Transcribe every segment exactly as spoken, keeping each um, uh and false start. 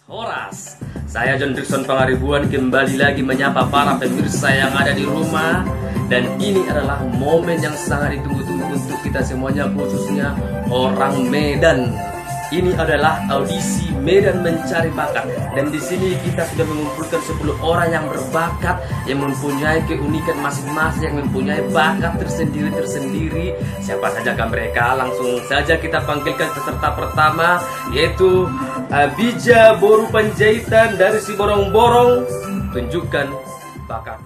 Horas, saya John Dixon Pangaribuan kembali lagi menyapa para pemirsa yang ada di rumah. Dan ini adalah momen yang sangat ditunggu-tunggu untuk kita semuanya, khususnya orang Medan. Ini adalah audisi Medan Mencari Bakat. Dan di sini kita sudah mengumpulkan sepuluh orang yang berbakat, yang mempunyai keunikan masing-masing, yang mempunyai bakat tersendiri-tersendiri. Siapa sajakah mereka? Langsung saja kita panggilkan peserta pertama, yaitu Abija Boru Panjaitan dari si Borong-Borong. Tunjukkan bakat.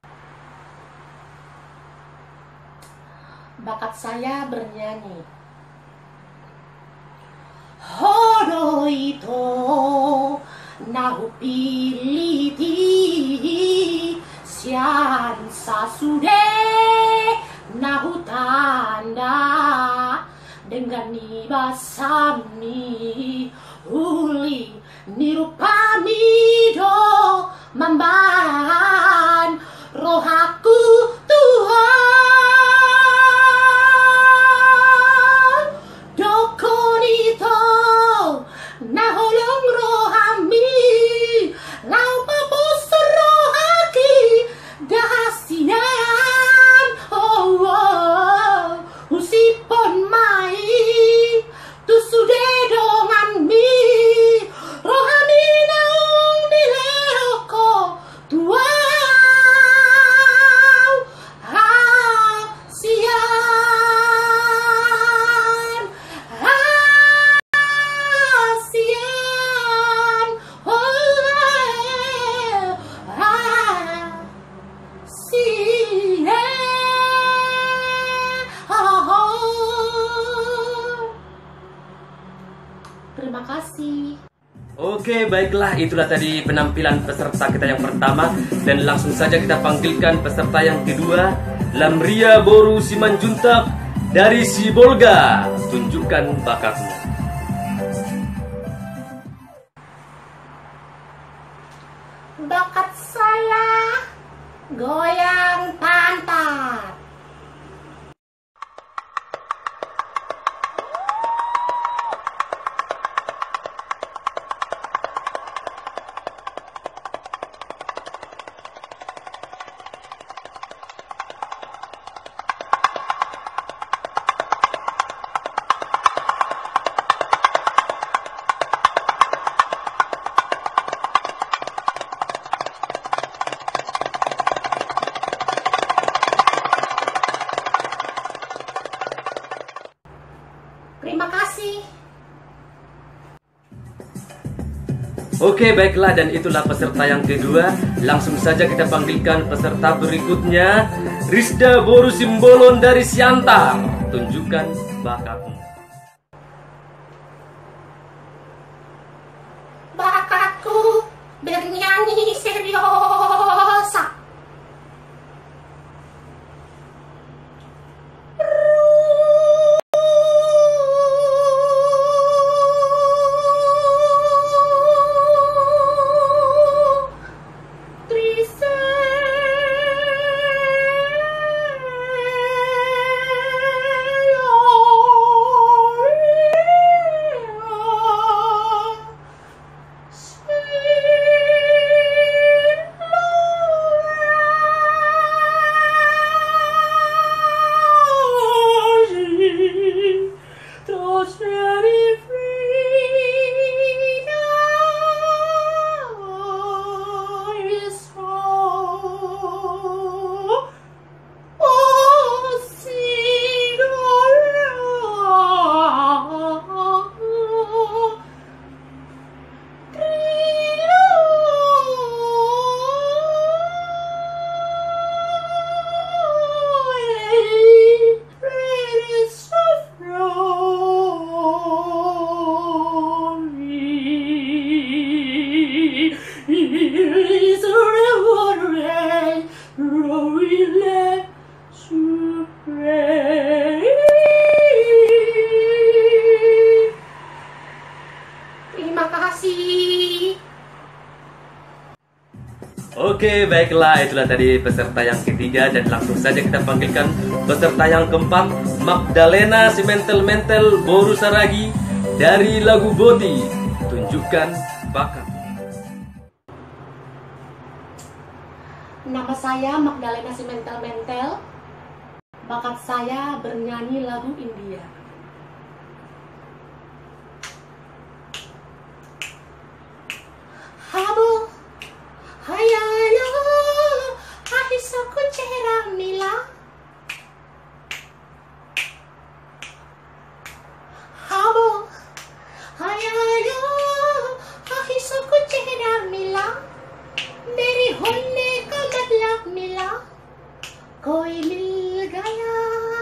Bakat saya bernyanyi. Hono ito nahu piliti sian sasude nahu tanda dengan nibasami uli nirupamido mamban rohaku Tuhan. Naholong rohami lau papusur rohaki dahasian oh, oh usipon mai tu sude dongan mi rohami naung dileoko tua Terima kasih. Oke, baiklah, itulah tadi penampilan peserta kita yang pertama. Dan langsung saja kita panggilkan peserta yang kedua, Lamria Boru Simanjuntak dari Sibolga. Tunjukkan bakatmu. Bakat saya goyang pantat. Terima kasih. Oke, baiklah, dan itulah peserta yang kedua. Langsung saja kita panggilkan peserta berikutnya, Rizda Boru Simbolon dari Siantar. Tunjukkan bakatmu. Bakatku bernyanyi seriosa. Terima kasih. Oke, baiklah, itulah tadi peserta yang ketiga. Dan langsung saja kita panggilkan peserta yang keempat, Magdalena si mentel-mentel Boru Saragi dari lagu Boti. Tunjukkan bakat. Nama saya Magdalena Simentel-Mentel. Bakat saya bernyanyi lagu India. Habo, hayalo, ahisoku cerang mila. Habo, hayalo, ahisoku cerang mila. मेरी होने का मतलब मिला, कोई मिल गया,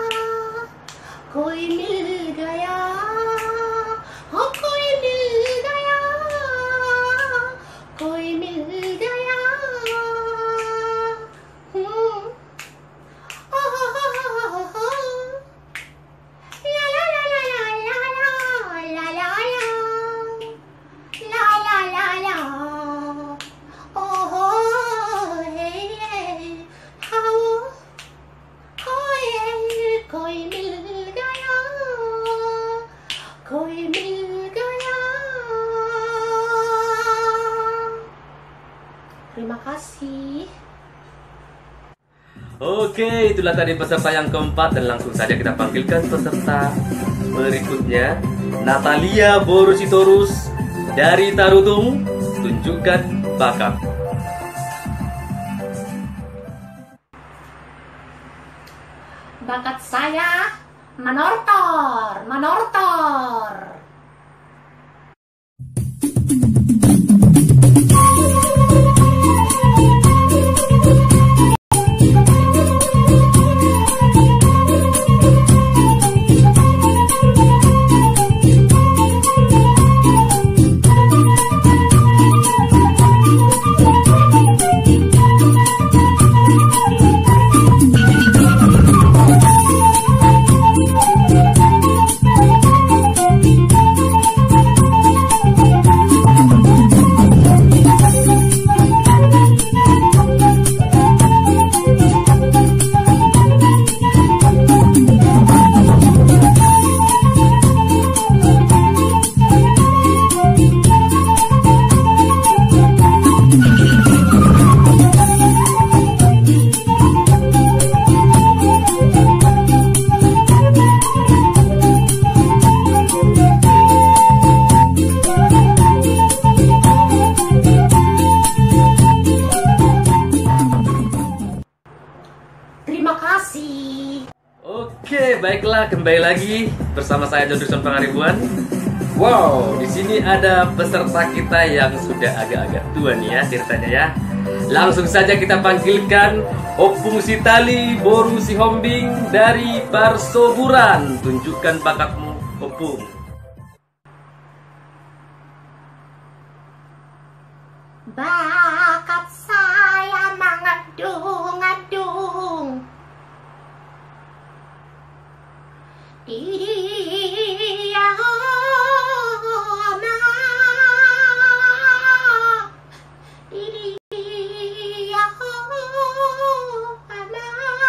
कोई मिल गया, हो कोई मिल गया, कोई मिल गया. Hmm. Oh, oh, oh, oh, oh. La la la la la la la la la la la la la la. कोई मिल गया, कोई मिल गया. Terima kasih. Oke, itulah tadi peserta yang keempat, dan langsung saja kita panggilkan peserta berikutnya. Natalia Borusitorus dari Tarutung, tunjukkan bakat. Bakat saya manortor, manortor. Oke, baiklah, kembali lagi bersama saya John Pangaribuan. Wow, di sini ada peserta kita yang sudah agak-agak tua nih ya ceritanya ya. Langsung saja kita panggilkan Opung Sitali Boru Sihombing dari Parsoburan. Tunjukkan bakatmu, Opung. Bakat saya mengedung-edung. Iya, ma, iya, ma,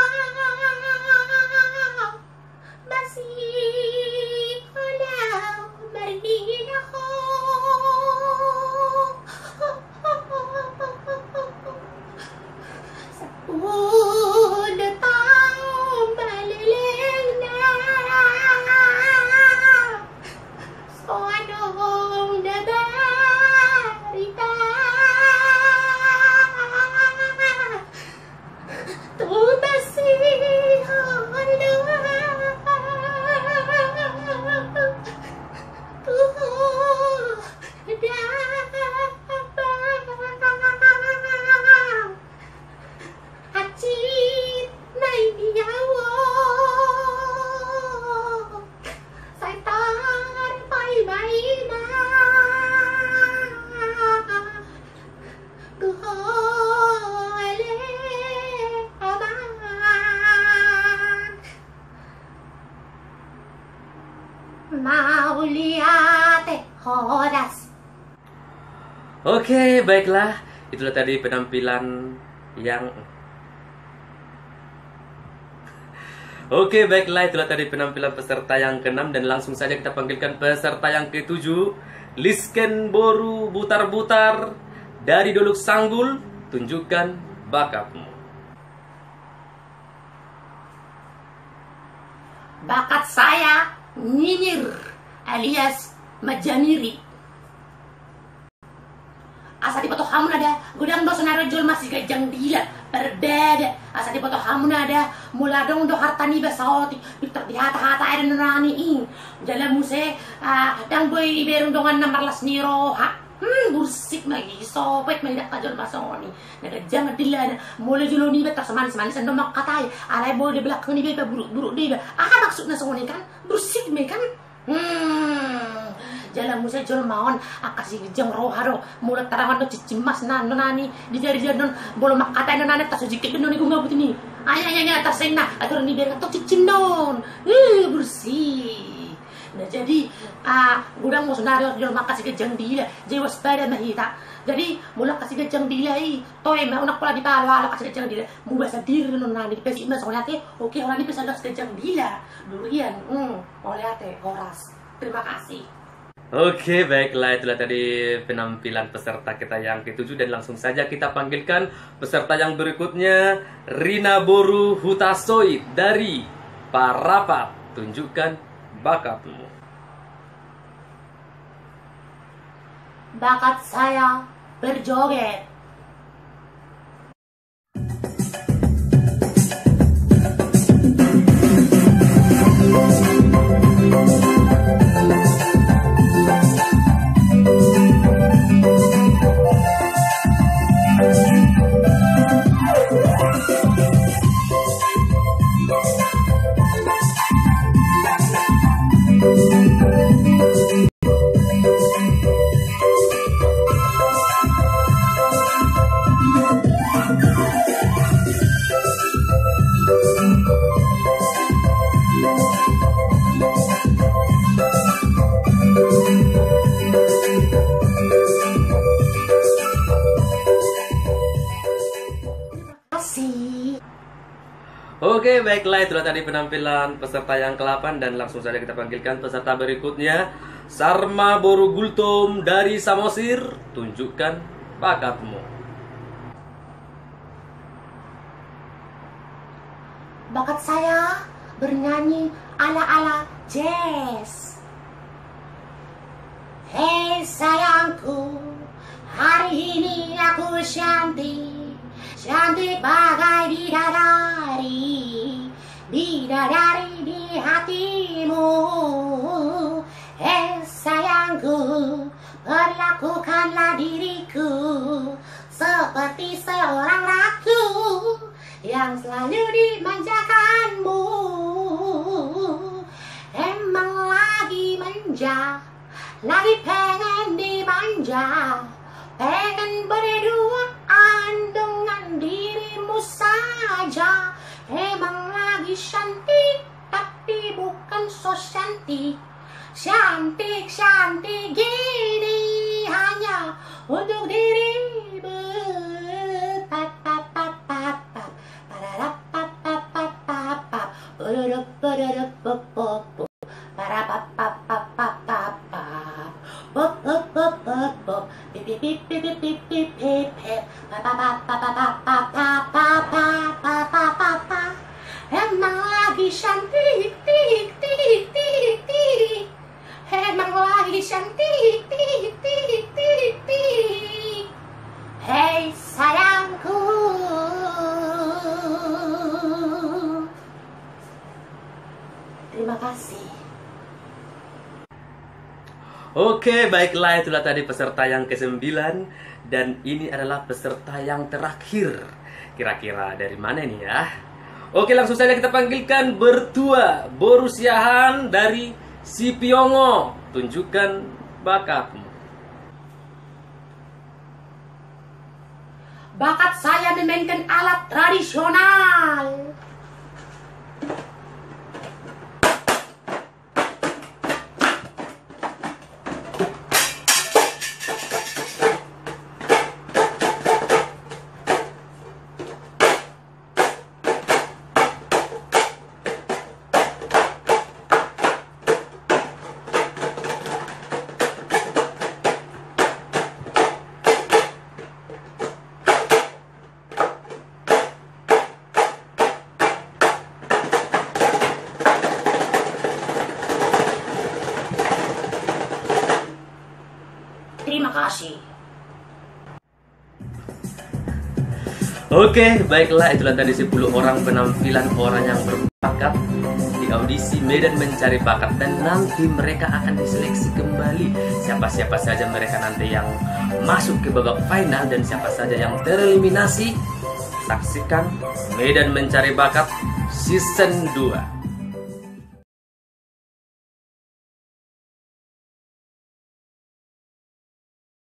masih ada berdia. Udah tahu balilena. Soadong dadarita. Tu masih ada. Tu mau lihat Horas. Oke, baiklah. Itulah tadi penampilan yang Oke, baiklah, itulah tadi penampilan peserta yang keenam dan langsung saja kita panggilkan peserta yang ketujuh. Lisken Boru Butar-Butar dari Dolok Sanggul, tunjukkan bakatmu. Bakat saya nyinyir alias majaniri. Asa di foto hamun ada gudang do sonaro jual masih gajang dila berbeda. Asa di foto hamun ada mula dong do hartani besauti Victor di hata-hata ada nurani ing jalan muse dang boy iberung dongan namarlas niro ha hmm bursik lagi sopet may dak jual masoni nagajang dila mula julo ni betak semanis manis ando makatay alay boy di belakang ni beba buruk-buruk di ah maksud na soni kan bursik me kan hmm jalan musa jual maon akasi gejang roharo mulut tarangan do cicimas nan nani di jari-jari non bolo makata nani tas jikit non iku ngabut ini ayah ayah atas sena atur ni biar atau cicin non eh bersih nah jadi ah gudang mau senario jual makasih gejang dia jadi waspada mahita jadi mula kasih gejang dia i toy mah unak pula di palo ala kasih gejang dia mu bahasa diri non nani di pesi mas oleh oke orang ini bisa dos gejang dia durian hmm oleh ate horas terima kasih. Oke, baiklah, itulah tadi penampilan peserta kita yang ketujuh dan langsung saja kita panggilkan peserta yang berikutnya, Rina Boru Hutasoid dari Parapat, tunjukkan bakatmu. Bakat saya berjoget. Oke, baiklah, itulah tadi penampilan peserta yang ke delapan dan langsung saja kita panggilkan peserta berikutnya, Sarma Boru Gultom dari Samosir, tunjukkan bakatmu. Bakat saya bernyanyi ala-ala jazz. Hei sayangku, hari ini aku cantik, cantik bagai bidadari, bidadari di hatimu. Hei sayangku, perlakukanlah diriku seperti seorang ratu yang selalu dimanjakanmu. Emang lagi manja, lagi pengen dimanja, pengen berduaan dengan dirimu saja. Emang lagi cantik, tapi bukan so cantik. Cantik-cantik gini hanya untuk dirimu. Emang lagi cantik, tik, tik, tik, tik. Emang lagi cantik, tik, tik, tik, tik. Hei sayangku. Terima kasih. Oke, baiklah, itulah tadi peserta yang kesembilan dan ini adalah peserta yang terakhir. Kira-kira dari mana nih ya? Oke, langsung saja kita panggilkan Bertua Borusiahan dari Sipiongo, tunjukkan bakatmu. Bakat saya memainkan alat tradisional. Terima kasih. Oke, baiklah, itulah tadi sepuluh orang penampilan orang yang berbakat di audisi Medan Mencari Bakat. Dan nanti mereka akan diseleksi kembali siapa-siapa saja mereka nanti yang masuk ke babak final dan siapa saja yang tereliminasi. Saksikan Medan Mencari Bakat Season dua.